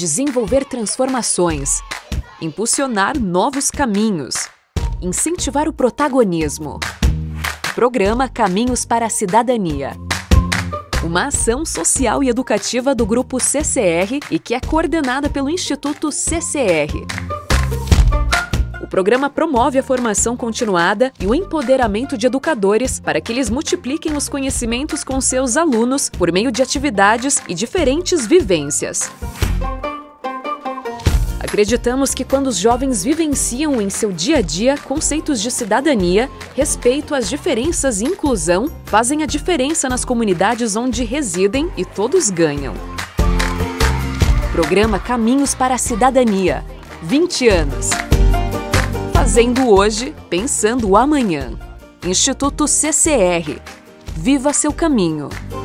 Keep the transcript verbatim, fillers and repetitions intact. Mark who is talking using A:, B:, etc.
A: desenvolver transformações, impulsionar novos caminhos, incentivar o protagonismo. Programa Caminhos para a Cidadania. Uma ação social e educativa do Grupo C C R e que é coordenada pelo Instituto C C R. O programa promove a formação continuada e o empoderamento de educadores para que eles multipliquem os conhecimentos com seus alunos por meio de atividades e diferentes vivências. Acreditamos que quando os jovens vivenciam em seu dia a dia conceitos de cidadania, respeito às diferenças e inclusão, fazem a diferença nas comunidades onde residem e todos ganham. Programa Caminhos para a Cidadania. vinte anos. Fazendo hoje, pensando amanhã. Instituto C C R. Viva seu caminho.